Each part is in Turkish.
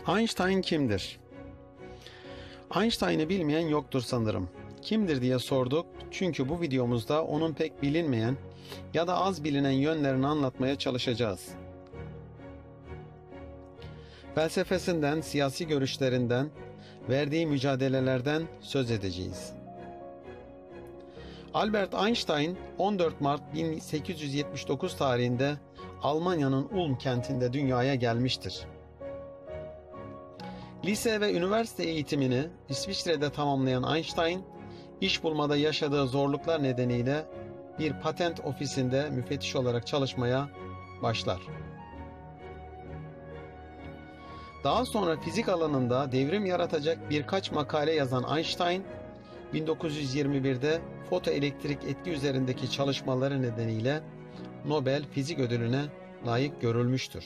Einstein kimdir? Einstein'ı bilmeyen yoktur sanırım. Kimdir diye sorduk çünkü bu videomuzda onun pek bilinmeyen ya da az bilinen yönlerini anlatmaya çalışacağız. Felsefesinden, siyasi görüşlerinden, verdiği mücadelelerden söz edeceğiz. Albert Einstein 14 Mart 1879 tarihinde Almanya'nın Ulm kentinde dünyaya gelmiştir. Lise ve üniversite eğitimini İsviçre'de tamamlayan Einstein, iş bulmada yaşadığı zorluklar nedeniyle bir patent ofisinde müfettiş olarak çalışmaya başlar. Daha sonra fizik alanında devrim yaratacak birkaç makale yazan Einstein, 1921'de fotoelektrik etki üzerindeki çalışmaları nedeniyle Nobel Fizik Ödülü'ne layık görülmüştür.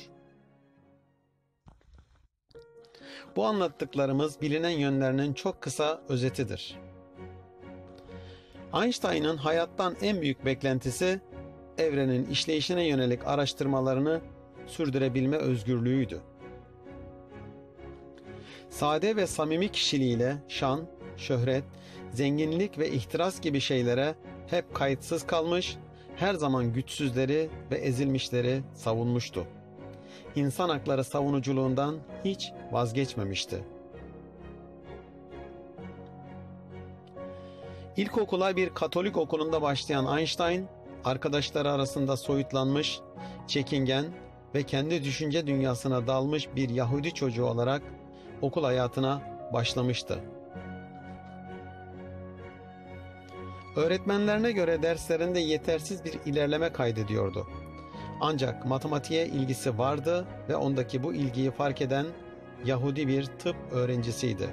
Bu anlattıklarımız bilinen yönlerinin çok kısa özetidir. Einstein'ın hayattan en büyük beklentisi, evrenin işleyişine yönelik araştırmalarını sürdürebilme özgürlüğüydü. Sade ve samimi kişiliğiyle şan, şöhret, zenginlik ve ihtiras gibi şeylere hep kayıtsız kalmış, her zaman güçsüzleri ve ezilmişleri savunmuştu. İnsan hakları savunuculuğundan hiç vazgeçmemişti. İlkokula bir Katolik okulunda başlayan Einstein, arkadaşları arasında soyutlanmış, çekingen ve kendi düşünce dünyasına dalmış bir Yahudi çocuğu olarak okul hayatına başlamıştı. Öğretmenlerine göre derslerinde yetersiz bir ilerleme kaydediyordu. Ancak matematiğe ilgisi vardı ve ondaki bu ilgiyi fark eden Yahudi bir tıp öğrencisiydi.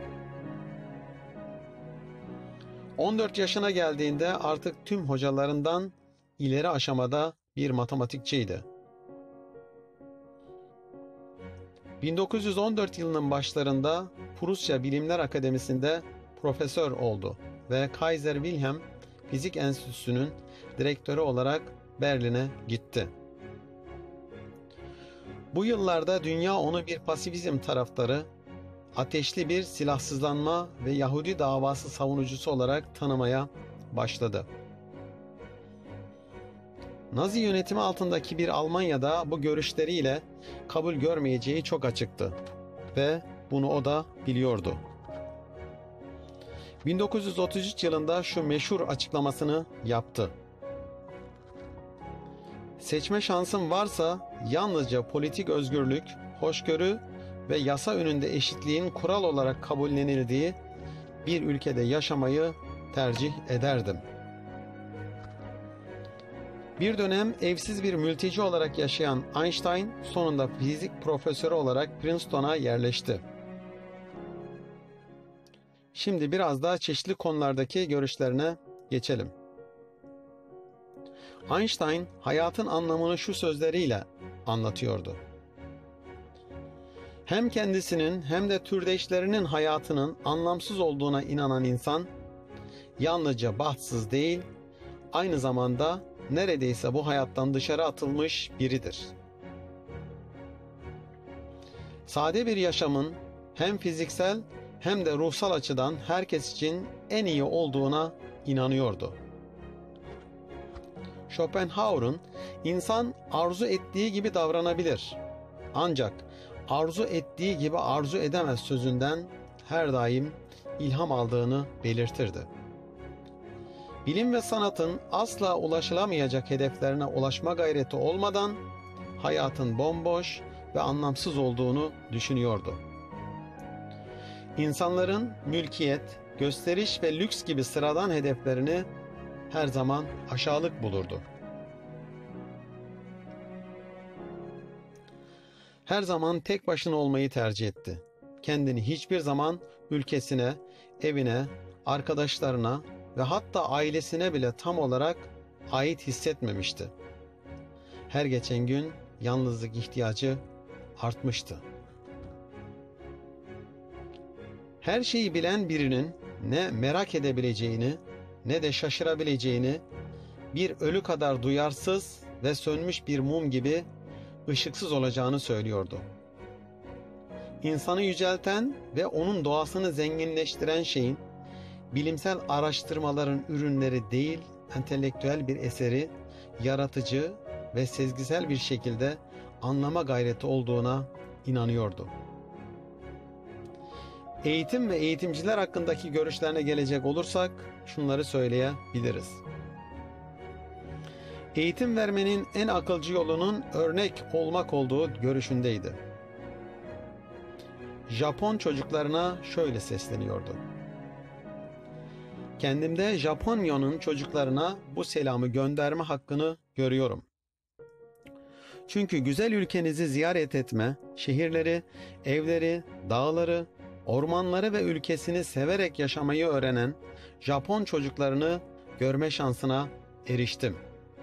14 yaşına geldiğinde artık tüm hocalarından ileri aşamada bir matematikçiydi. 1914 yılının başlarında Prusya Bilimler Akademisi'nde profesör oldu ve Kaiser Wilhelm Fizik Enstitüsü'nün direktörü olarak Berlin'e gitti. Bu yıllarda dünya onu bir pasifizm taraftarı, ateşli bir silahsızlanma ve Yahudi davası savunucusu olarak tanımaya başladı. Nazi yönetimi altındaki bir Almanya'da bu görüşleriyle kabul görmeyeceği çok açıktı ve bunu o da biliyordu. 1933 yılında şu meşhur açıklamasını yaptı. Seçme şansım varsa yalnızca politik özgürlük, hoşgörü ve yasa önünde eşitliğin kural olarak kabullenildiği bir ülkede yaşamayı tercih ederdim. Bir dönem evsiz bir mülteci olarak yaşayan Einstein sonunda fizik profesörü olarak Princeton'a yerleşti. Şimdi biraz daha çeşitli konulardaki görüşlerine geçelim. Einstein hayatın anlamını şu sözleriyle anlatıyordu. Hem kendisinin hem de türdeşlerinin hayatının anlamsız olduğuna inanan insan, yalnızca bahtsız değil, aynı zamanda neredeyse bu hayattan dışarı atılmış biridir. Sade bir yaşamın hem fiziksel hem de ruhsal açıdan herkes için en iyi olduğuna inanıyordu. Schopenhauer'un insan arzu ettiği gibi davranabilir, ancak arzu ettiği gibi arzu edemez sözünden her daim ilham aldığını belirtirdi. Bilim ve sanatın asla ulaşılamayacak hedeflerine ulaşma gayreti olmadan hayatın bomboş ve anlamsız olduğunu düşünüyordu. İnsanların mülkiyet, gösteriş ve lüks gibi sıradan hedeflerini her zaman aşağılık bulurdu. Her zaman tek başına olmayı tercih etti. Kendini hiçbir zaman ülkesine, evine, arkadaşlarına ve hatta ailesine bile tam olarak ait hissetmemişti. Her geçen gün yalnızlık ihtiyacı artmıştı. Her şeyi bilen birinin ne merak edebileceğini ne de şaşırabileceğini, bir ölü kadar duyarsız ve sönmüş bir mum gibi ışıksız olacağını söylüyordu. İnsanı yücelten ve onun doğasını zenginleştiren şeyin bilimsel araştırmaların ürünleri değil, entelektüel bir eseri, yaratıcı ve sezgisel bir şekilde anlama gayreti olduğuna inanıyordu. Eğitim ve eğitimciler hakkındaki görüşlerine gelecek olursak şunları söyleyebiliriz. Eğitim vermenin en akılcı yolunun örnek olmak olduğu görüşündeydi. Japon çocuklarına şöyle sesleniyordu. Kendimde Japonya'nın çocuklarına bu selamı gönderme hakkını görüyorum. Çünkü güzel ülkenizi ziyaret etme, şehirleri, evleri, dağları, ormanları ve ülkesini severek yaşamayı öğrenen Japon çocuklarını görme şansına eriştim.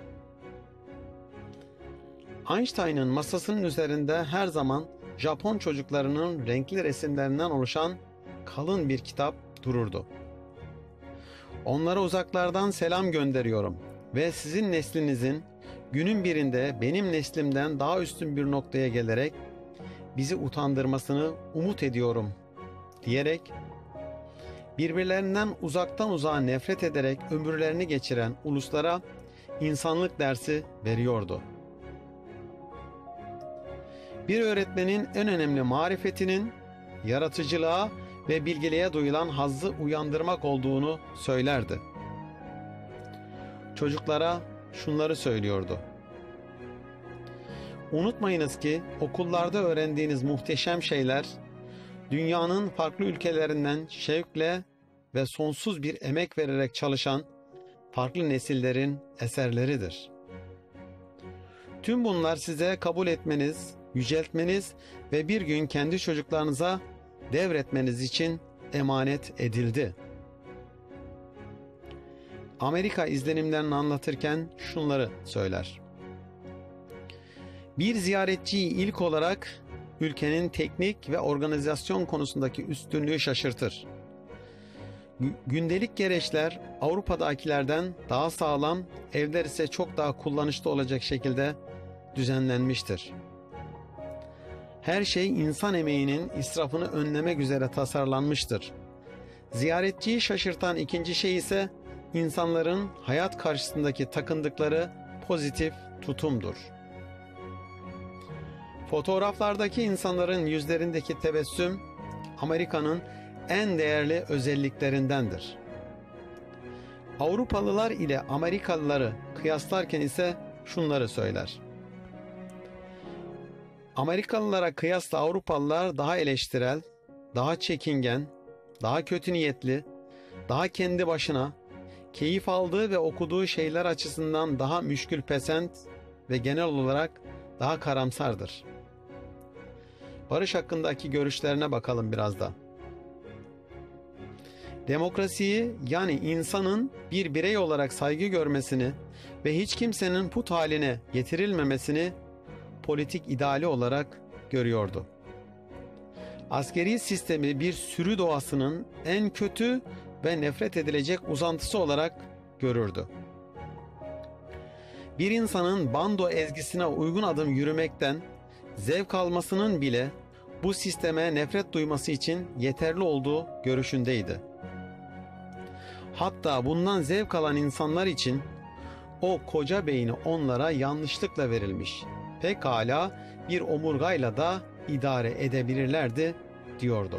Einstein'ın masasının üzerinde her zaman Japon çocuklarının renkli resimlerinden oluşan kalın bir kitap dururdu. Onlara uzaklardan selam gönderiyorum ve sizin neslinizin günün birinde benim neslimden daha üstün bir noktaya gelerek bizi utandırmasını umut ediyorum diyerek birbirlerinden uzaktan uzağa nefret ederek ömürlerini geçiren uluslara insanlık dersi veriyordu. Bir öğretmenin en önemli marifetinin yaratıcılığa ve bilgeliğe duyulan hazzı uyandırmak olduğunu söylerdi. Çocuklara şunları söylüyordu. Unutmayınız ki okullarda öğrendiğiniz muhteşem şeyler dünyanın farklı ülkelerinden şevkle ve sonsuz bir emek vererek çalışan farklı nesillerin eserleridir. Tüm bunlar size kabul etmeniz, yüceltmeniz ve bir gün kendi çocuklarınıza devretmeniz için emanet edildi. Amerika izlenimlerini anlatırken şunları söyler. Bir ziyaretçiyi ilk olarak ülkenin teknik ve organizasyon konusundaki üstünlüğü şaşırtır. Gündelik gereçler Avrupa'dakilerden daha sağlam, evler ise çok daha kullanışlı olacak şekilde düzenlenmiştir. Her şey insan emeğinin israfını önlemek üzere tasarlanmıştır. Ziyaretçiyi şaşırtan ikinci şey ise insanların hayat karşısındaki takındıkları pozitif tutumdur. Fotoğraflardaki insanların yüzlerindeki tebessüm Amerika'nın en değerli özelliklerindendir. Avrupalılar ile Amerikalıları kıyaslarken ise şunları söyler. Amerikalılara kıyasla Avrupalılar daha eleştirel, daha çekingen, daha kötü niyetli, daha kendi başına, keyif aldığı ve okuduğu şeyler açısından daha müşkülpesent ve genel olarak daha karamsardır. Barış hakkındaki görüşlerine bakalım biraz da. Demokrasiyi, yani insanın bir birey olarak saygı görmesini ve hiç kimsenin put haline getirilmemesini politik ideali olarak görüyordu. Askeri sistemi bir sürü doğasının en kötü ve nefret edilecek uzantısı olarak görürdü. Bir insanın bando ezgisine uygun adım yürümekten zevk almasının bile bu sisteme nefret duyması için yeterli olduğu görüşündeydi. Hatta bundan zevk alan insanlar için o koca beyni onlara yanlışlıkla verilmiş, pekala bir omurgayla da idare edebilirlerdi diyordu.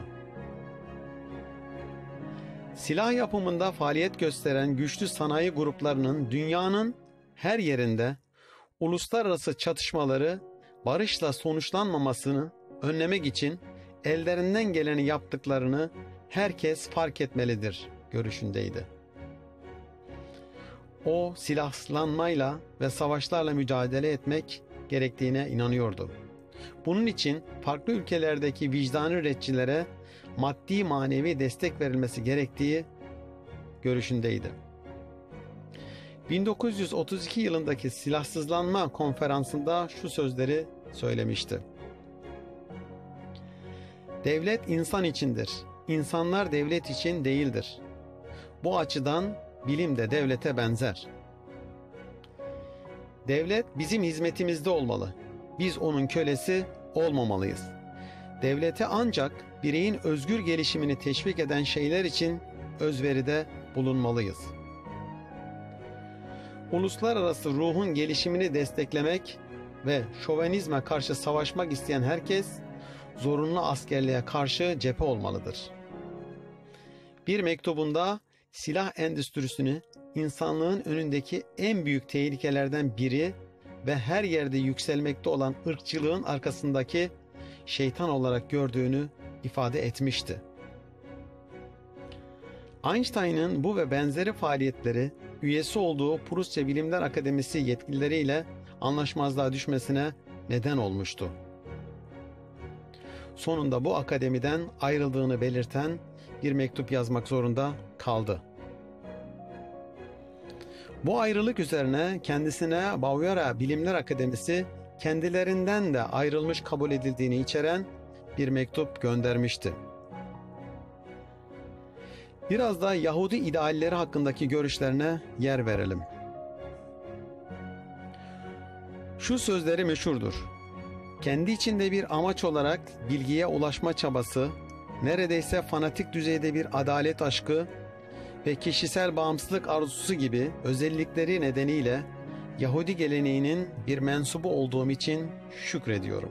Silah yapımında faaliyet gösteren güçlü sanayi gruplarının dünyanın her yerinde uluslararası çatışmaları barışla sonuçlanmamasını önlemek için ellerinden geleni yaptıklarını herkes fark etmelidir görüşündeydi. O silahlanmayla ve savaşlarla mücadele etmek gerektiğine inanıyordu. Bunun için farklı ülkelerdeki vicdanı üretçilere maddi manevi destek verilmesi gerektiği görüşündeydi. 1932 yılındaki silahsızlanma konferansında şu sözleri söylemişti. Devlet insan içindir. İnsanlar devlet için değildir. Bu açıdan bilim de devlete benzer. Devlet bizim hizmetimizde olmalı. Biz onun kölesi olmamalıyız. devlete ancak bireyin özgür gelişimini teşvik eden şeyler için özveride bulunmalıyız. Uluslararası ruhun gelişimini desteklemek ve şovenizme karşı savaşmak isteyen herkes, zorunlu askerliğe karşı cephe olmalıdır. Bir mektubunda silah endüstrisini insanlığın önündeki en büyük tehlikelerden biri ve her yerde yükselmekte olan ırkçılığın arkasındaki şeytan olarak gördüğünü ifade etmişti. Einstein'ın bu ve benzeri faaliyetleri üyesi olduğu Prusya Bilimler Akademisi yetkilileriyle anlaşmazlığa düşmesine neden olmuştu. Sonunda bu akademiden ayrıldığını belirten bir mektup yazmak zorunda kaldı. Bu ayrılık üzerine kendisine Bavyera Bilimler Akademisi kendilerinden de ayrılmış kabul edildiğini içeren bir mektup göndermişti. Biraz da Yahudi idealleri hakkındaki görüşlerine yer verelim. Şu sözleri meşhurdur: kendi içinde bir amaç olarak bilgiye ulaşma çabası, neredeyse fanatik düzeyde bir adalet aşkı ve kişisel bağımsızlık arzusu gibi özellikleri nedeniyle Yahudi geleneğinin bir mensubu olduğum için şükrediyorum.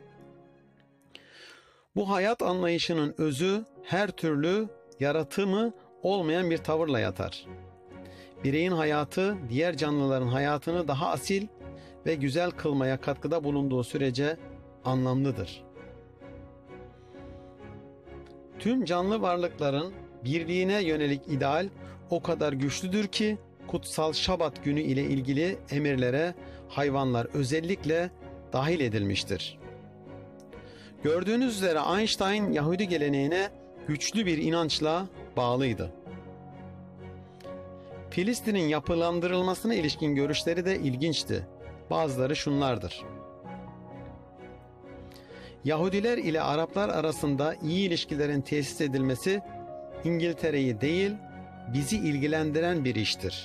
Bu hayat anlayışının özü her türlü yaratımı olmayan bir tavırla yatar. Bireyin hayatı diğer canlıların hayatını daha asil ve güzel kılmaya katkıda bulunduğu sürece anlamlıdır. Tüm canlı varlıkların birliğine yönelik ideal o kadar güçlüdür ki kutsal Şabat günü ile ilgili emirlere hayvanlar özellikle dahil edilmiştir. Gördüğünüz üzere Einstein Yahudi geleneğine güçlü bir inançla bağlıydı. Filistin'in yapılandırılmasına ilişkin görüşleri de ilginçti. Bazıları şunlardır: Yahudiler ile Araplar arasında iyi ilişkilerin tesis edilmesi İngiltere'yi değil, bizi ilgilendiren bir iştir.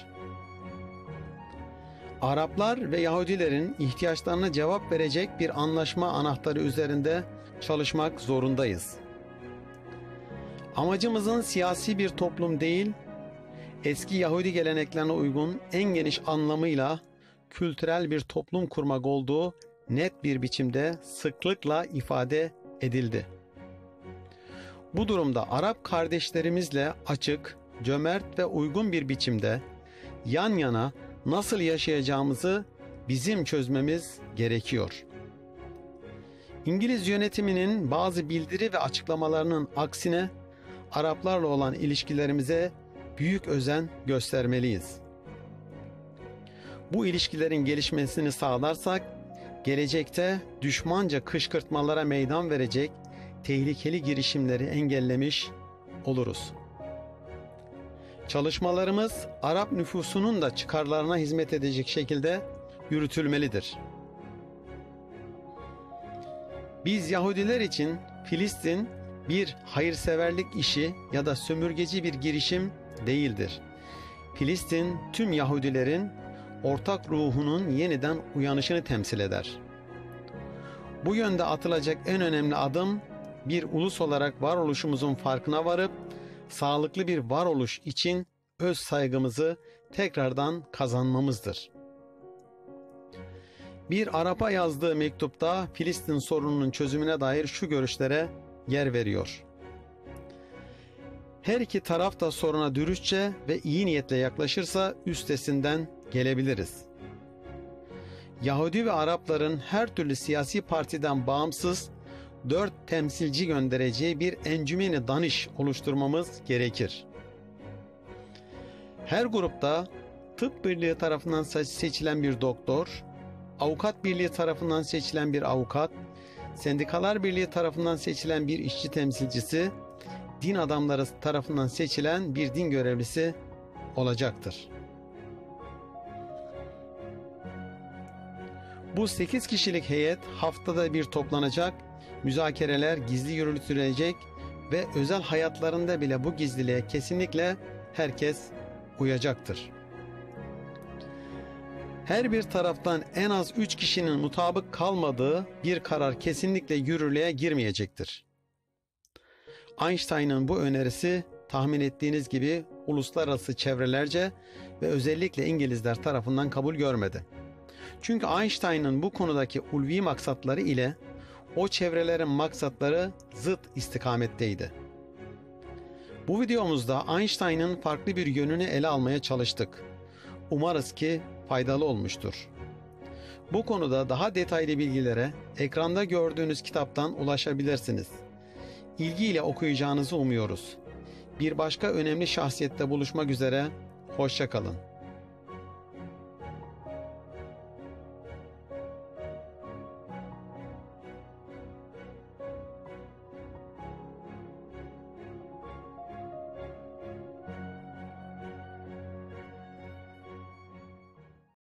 Araplar ve Yahudilerin ihtiyaçlarına cevap verecek bir anlaşma anahtarı üzerinde çalışmak zorundayız. Amacımızın siyasi bir toplum değil, eski Yahudi geleneklerine uygun en geniş anlamıyla kültürel bir toplum kurmak olduğu net bir biçimde sıklıkla ifade edildi. Bu durumda Arap kardeşlerimizle açık, cömert ve uygun bir biçimde yan yana nasıl yaşayacağımızı bizim çözmemiz gerekiyor. İngiliz yönetiminin bazı bildiri ve açıklamalarının aksine Araplarla olan ilişkilerimize büyük özen göstermeliyiz. Bu ilişkilerin gelişmesini sağlarsak, gelecekte düşmanca kışkırtmalara meydan verecek tehlikeli girişimleri engellemiş oluruz. Çalışmalarımız Arap nüfusunun da çıkarlarına hizmet edecek şekilde yürütülmelidir. Biz Yahudiler için Filistin bir hayırseverlik işi ya da sömürgeci bir girişim değildir. Filistin tüm Yahudilerin ortak ruhunun yeniden uyanışını temsil eder. Bu yönde atılacak en önemli adım, bir ulus olarak varoluşumuzun farkına varıp sağlıklı bir varoluş için öz saygımızı tekrardan kazanmamızdır. Bir Arap'a yazdığı mektupta Filistin sorununun çözümüne dair şu görüşlere yer veriyor: her iki taraf da soruna dürüstçe ve iyi niyetle yaklaşırsa üstesinden gelebiliriz. Yahudi ve Arapların her türlü siyasi partiden bağımsız 4 temsilci göndereceği bir encümeni danış oluşturmamız gerekir. Her grupta tıp birliği tarafından seçilen bir doktor, avukat birliği tarafından seçilen bir avukat, sendikalar birliği tarafından seçilen bir işçi temsilcisi, din adamları tarafından seçilen bir din görevlisi olacaktır. Bu 8 kişilik heyet haftada bir toplanacak, müzakereler gizli yürütülecek ve özel hayatlarında bile bu gizliliğe kesinlikle herkes uyacaktır. Her bir taraftan en az 3 kişinin mutabık kalmadığı bir karar kesinlikle yürürlüğe girmeyecektir. Einstein'ın bu önerisi tahmin ettiğiniz gibi uluslararası çevrelerce ve özellikle İngilizler tarafından kabul görmedi. Çünkü Einstein'ın bu konudaki ulvi maksatları ile o çevrelerin maksatları zıt istikametteydi. Bu videomuzda Einstein'ın farklı bir yönünü ele almaya çalıştık. Umarız ki faydalı olmuştur. Bu konuda daha detaylı bilgilere ekranda gördüğünüz kitaptan ulaşabilirsiniz. İlgiyle okuyacağınızı umuyoruz. Bir başka önemli şahsiyette buluşmak üzere, hoşça kalın.